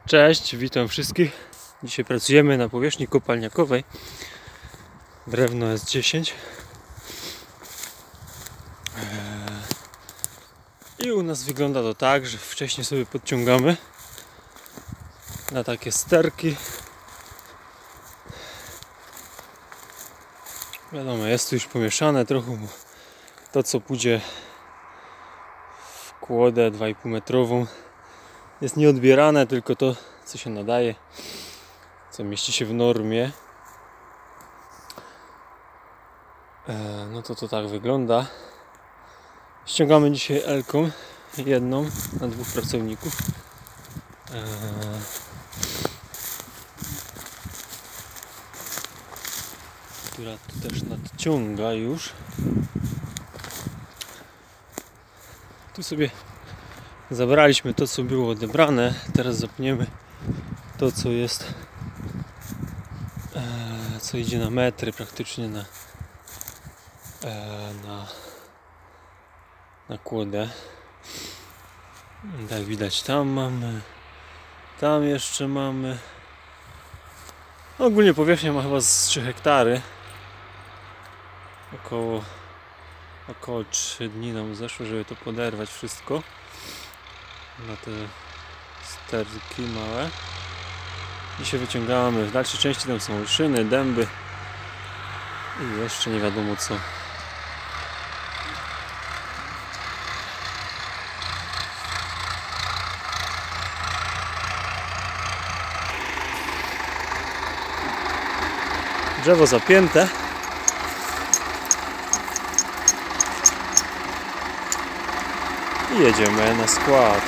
Cześć, witam wszystkich. Dzisiaj pracujemy na powierzchni kopalniakowej. Drewno S10. I u nas wygląda to tak, że wcześniej sobie podciągamy na takie sterki. Wiadomo, jest tu już pomieszane trochę, bo to co pójdzie w kłodę 2,5 metrową jest nieodbierane, tylko to co się nadaje, co mieści się w normie. No to tak wygląda. Ściągamy dzisiaj Elką jedną na 2 pracowników. Która tu też nadciąga już. Tu sobie zabraliśmy to, co było odebrane. Teraz zapniemy to, co jest, co idzie na metry, praktycznie na kłodę. Tak widać, tam mamy, tam jeszcze mamy. Ogólnie powierzchnia ma chyba z 3 hektary. Około 3 dni nam zeszło, żeby to poderwać wszystko na te sterki małe. Dzisiaj wyciągamy. W dalszej części tam są szyny, dęby i jeszcze nie wiadomo co. Drzewo zapięte. I jedziemy na skład.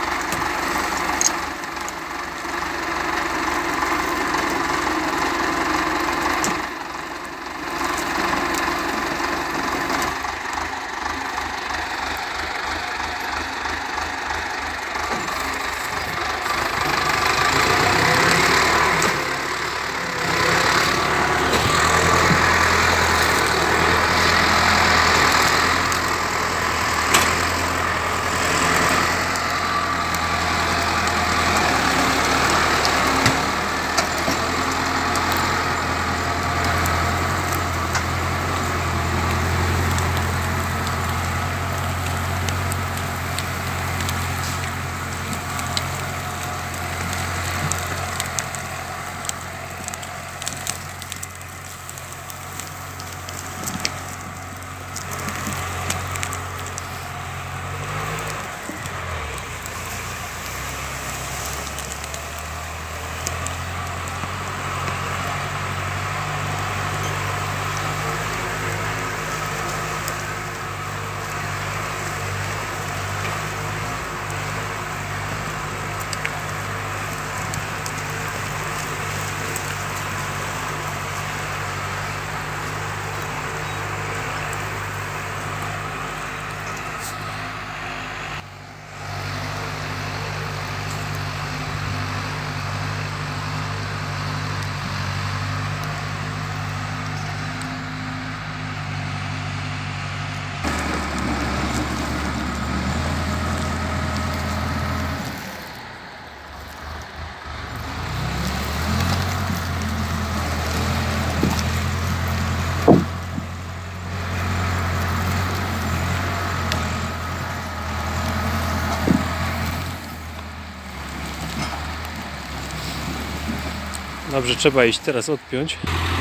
Dobrze, trzeba iść teraz odpiąć.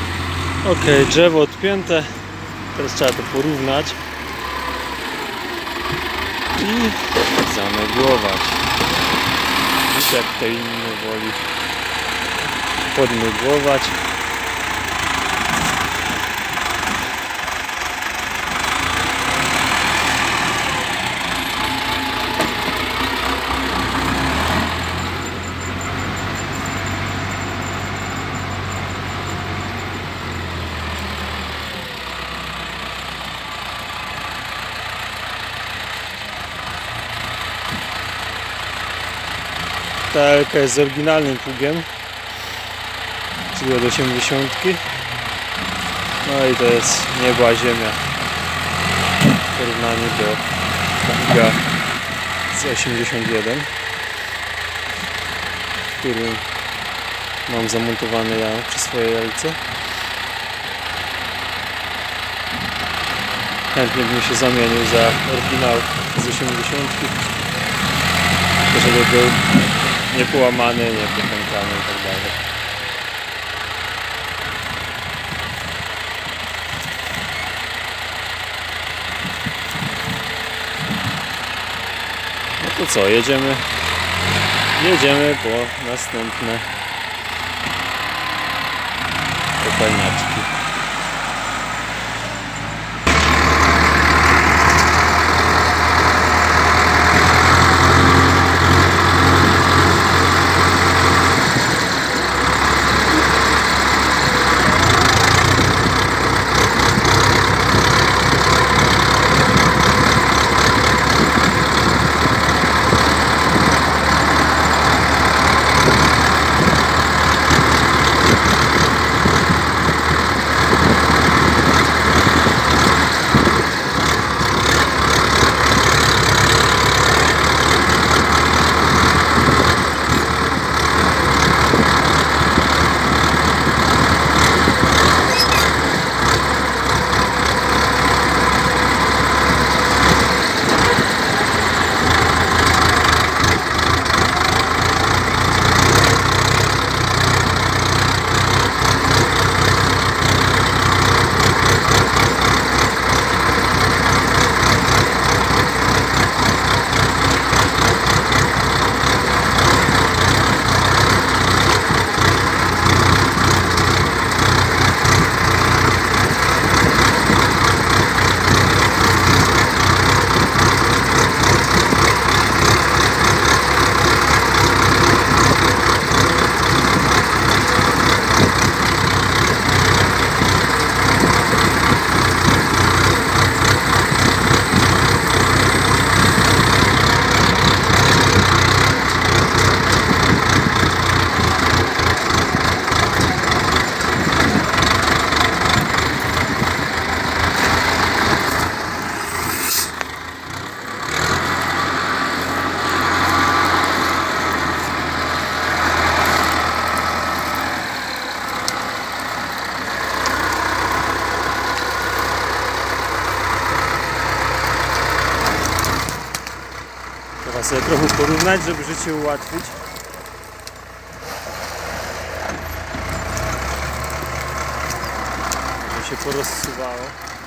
Ok, drzewo odpięte. Teraz trzeba to porównać i zamygłować. Widzicie, jak to inny woli podmygłować. Ta Elka jest z oryginalnym pługiem, czyli od 80. No i to jest niebo a ziemia w porównaniu do pługa z 81. który mam zamontowany ja przy swojej jelce. Chętnie bym się zamienił za oryginał z 80, żeby był niepołamany, niepopękany i tak dalej. No to co, jedziemy po następne kopalniaczki. Trzeba sobie trochę porównać, żeby życie ułatwić. Żeby się porozsuwało.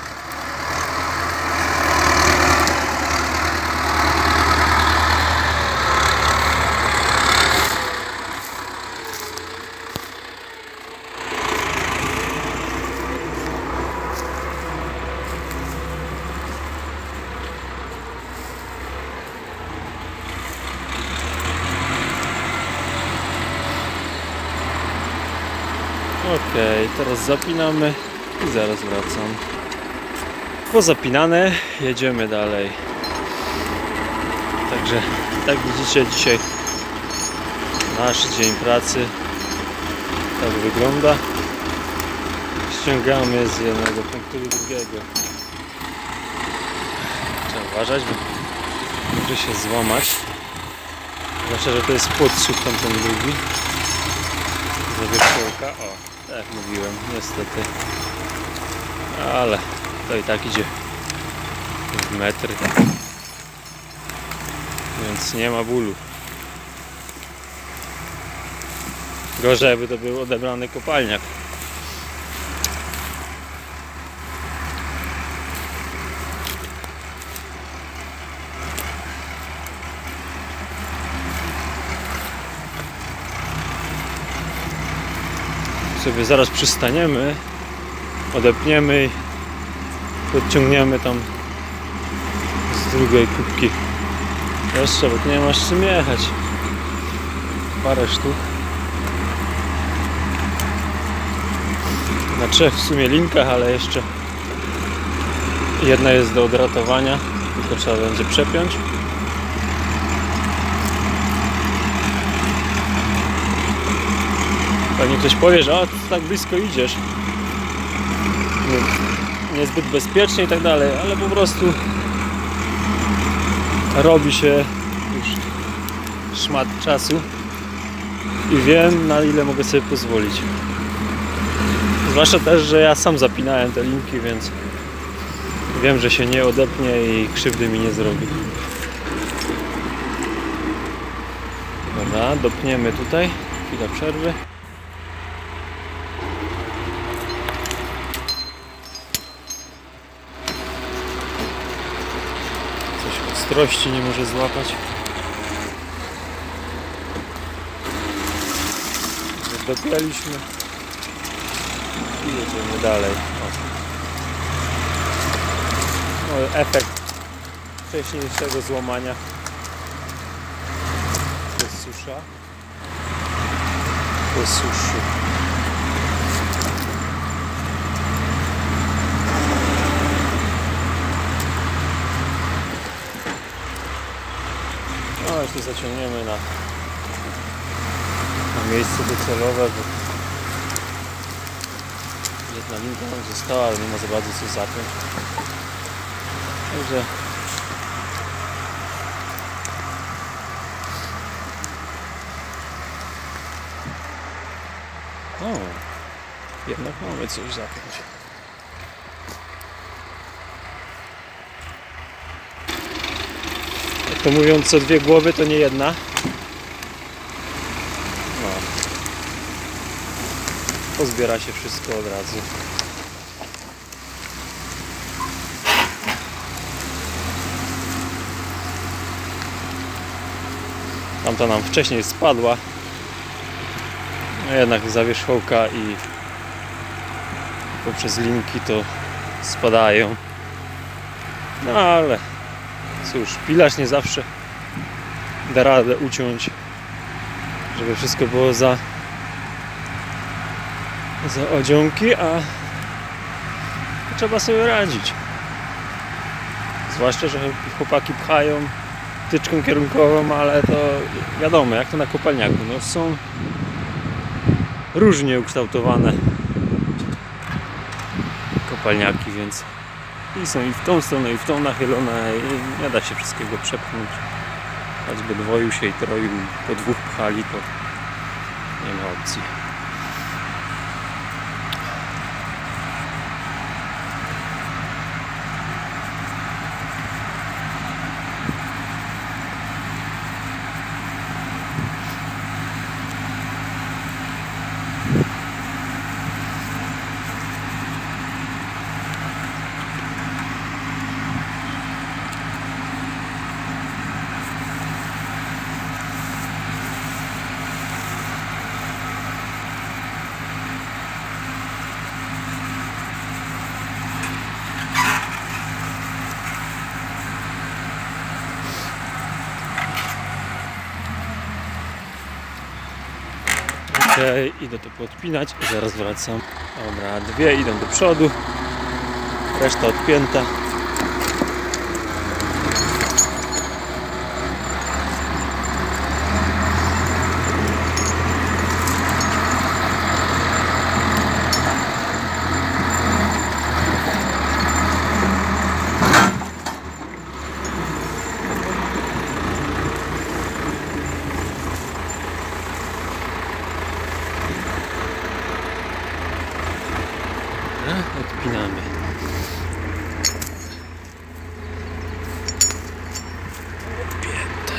Okej, teraz zapinamy i zaraz wracam. Pozapinane, jedziemy dalej. Także, tak widzicie, dzisiaj nasz dzień pracy tak wygląda. Ściągamy z jednego punktu do drugiego. Trzeba uważać, bo może się złamać. Zwłaszcza, że to jest podsłuch tamten drugi. Zawierzchołka, o. Tak mówiłem, niestety, ale to i tak idzie w metr, więc nie ma bólu. Gorzej, jakby to był odebrany kopalniak. Sobie zaraz przystaniemy, odepniemy i podciągniemy tam z drugiej kubki jeszcze, bo tu nie masz czym jechać. Parę sztuk. Na 3 w sumie linkach, ale jeszcze jedna jest do odratowania, tylko trzeba będzie przepiąć. Pewnie ktoś powie, że o, tak blisko idziesz, niezbyt bezpiecznie i tak dalej, ale po prostu robi się już szmat czasu i wiem, na ile mogę sobie pozwolić. Zwłaszcza też, że ja sam zapinałem te linki, więc wiem, że się nie odepnie i krzywdy mi nie zrobi. Dobra, dopniemy tutaj. Chwila przerwy. Coś ostrości nie może złapać. Dopięliśmy i jedziemy dalej. O, efekt wcześniejszego złamania. To jest susza. Po suszy. No i tu zaciągniemy na miejsce docelowe, bo jedna linka nam została, ale nie ma za bardzo co zapiąć. Także o, jednak mamy coś zapiąć. Jak to mówią, co dwie głowy to nie jedna. Pozbiera się wszystko od razu. Tamta nam wcześniej spadła. No jednak za wierzchołka i poprzez linki to spadają. No ale cóż, pilarz nie zawsze da radę uciąć, żeby wszystko było za odzionki, a trzeba sobie radzić. Zwłaszcza, że chłopaki pchają tyczką kierunkową, ale to wiadomo, jak to na kopalniaku. No, są różnie ukształtowane kopalniaki, więc i są i w tą stronę, i w tą nachylone i nie da się wszystkiego przepchnąć. Choćby dwoił się i troił, po dwóch pchali, to nie ma opcji. Okej, idę to podpinać i zaraz wracam. Dobra, dwie idą do przodu, reszta odpięta. Odpinamy. Odpięte.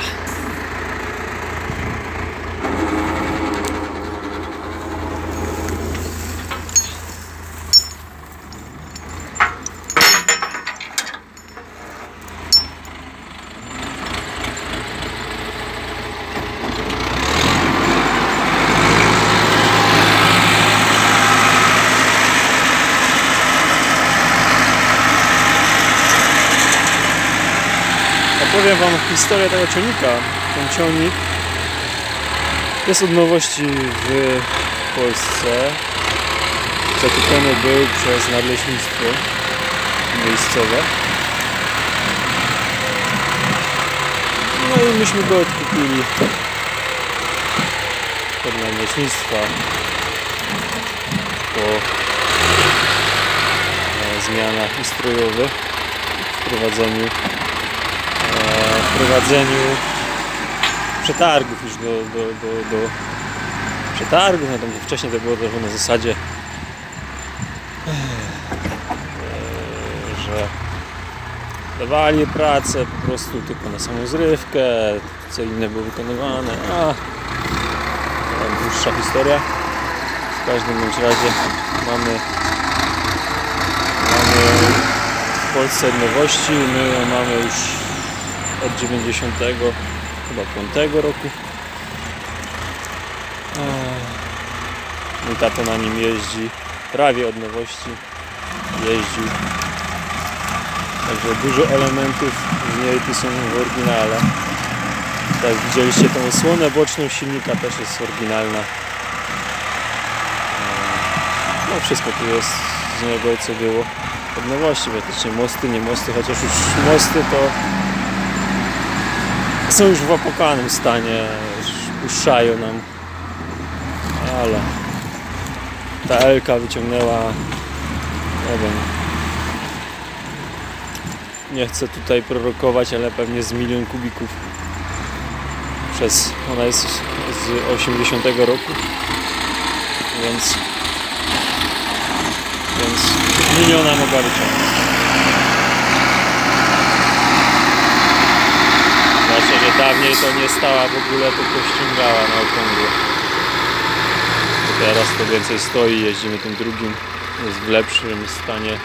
Opowiem wam historię tego ciągnika. Ten ciągnik jest od nowości w Polsce. Zakupiony był przez nadleśnictwo miejscowe. No i myśmy go odkupili od nadleśnictwa po zmianach ustrojowych, wprowadzeniu przetargów już do przetargów, no to wcześniej to było trochę na zasadzie, że dawali pracę po prostu tylko na samą zrywkę, co inne było wykonywane, a dłuższa historia. W każdym bądź razie mamy w Polsce nowości, my ją mamy już od 95 roku. Mój tato na nim jeździ prawie od nowości, jeździł. Także dużo elementów z niej tu są w oryginale. Tak jak widzieliście, tą osłonę boczną silnika też jest oryginalna. No wszystko tu jest z niego, co było od nowości. Praktycznie mosty, nie mosty, chociaż już mosty to są już w opłakanym stanie, już puszczają nam. Ale ta Elka wyciągnęła, nie wiem, nie chcę tutaj prorokować, ale pewnie z 1 000 000 kubików. Ona jest z 80 roku, więc miliona mogła wyciągnąć. Zwłaszcza, że dawniej to nie stała w ogóle, tylko ściągała na okrągło. Teraz to więcej stoi, jeździmy tym drugim, jest w lepszym stanie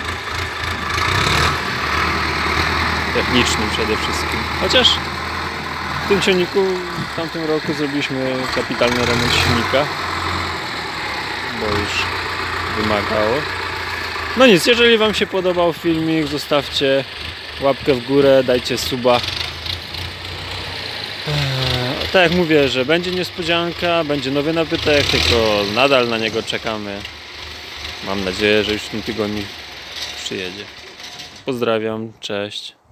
technicznym przede wszystkim. Chociaż w tym ciągniku w tamtym roku zrobiliśmy kapitalny remont silnika, bo już wymagało. No nic, jeżeli Wam się podobał filmik, zostawcie łapkę w górę, dajcie suba. Tak jak mówię, że będzie niespodzianka, będzie nowy nabytek, tylko nadal na niego czekamy. Mam nadzieję, że już w tym tygodniu przyjedzie. Pozdrawiam, cześć.